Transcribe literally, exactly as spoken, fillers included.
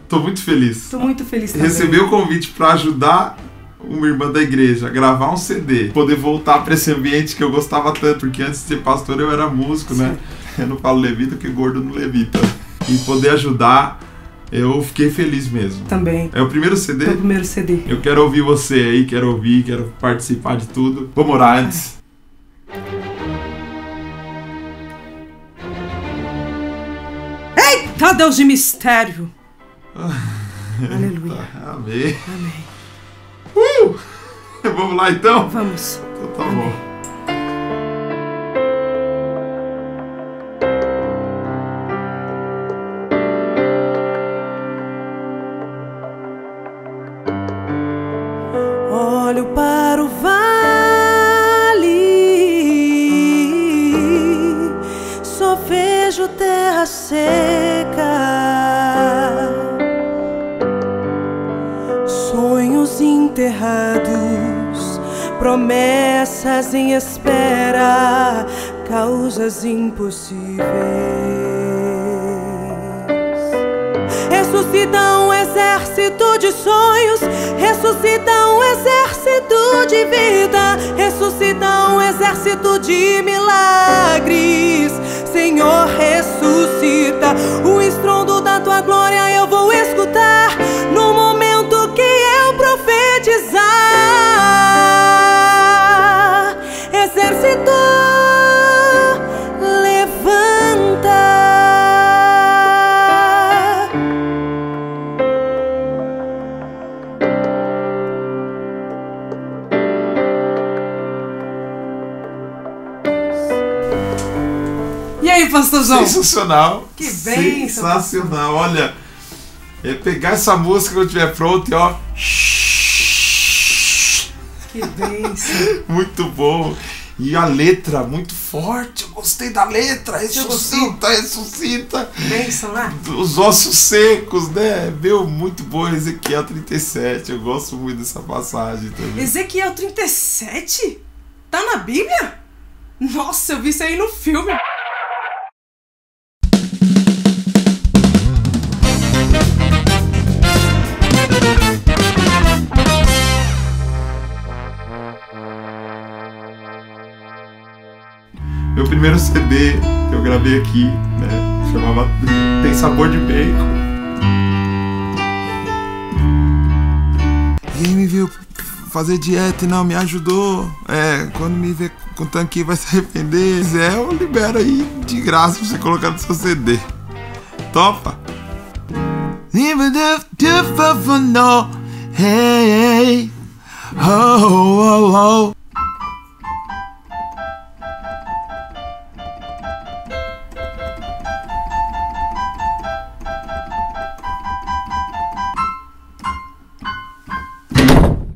Tô muito feliz. Tô muito feliz também. Receber o convite para ajudar uma irmã da igreja a gravar um C D, poder voltar para esse ambiente que eu gostava tanto, porque antes de ser pastor eu era músico, Sim. né? Eu não falo levita porque gordo não levita. E poder ajudar, eu fiquei feliz mesmo. Também. É o primeiro C D? É o primeiro C D. Eu quero ouvir você aí, quero ouvir, quero participar de tudo. Vamos orar antes. Eita, Deus de mistério! Aleluia. Amém. Amém. Uh! Vamos lá então? Vamos. Então tá Amém. Bom. Olho para o vale, só vejo terra seca. Sonhos enterrados, promessas em espera, causas impossíveis. Ressuscita um exército de sonhos, ressuscita um exército de vida, ressuscita um exército de milagres. Senhor, ressuscita o estrondo da tua glória, eu vou escutar no momento que eu profetizar. Exército, levanta. E aí, pastorzão? Sensacional. Que bem. Sensacional. Olha, é pegar essa música quando estiver pronto e ó. Que bênção. Muito bom. E a letra, muito forte. Eu gostei da letra. Ressuscita, ressuscita. Bênção, né? Os ossos secos, né? Meu, muito bom. Ezequiel trinta e sete. Eu gosto muito dessa passagem também. Ezequiel trinta e sete? Tá na Bíblia? Nossa, eu vi isso aí no filme. Meu primeiro C D que eu gravei aqui, né, chamava Tem Sabor de Bacon. Ninguém me viu fazer dieta e não me ajudou. É, quando me vê com tanquinho vai se arrepender. Se é, eu libero aí de graça pra você colocar no seu C D. Topa? Hey, hey.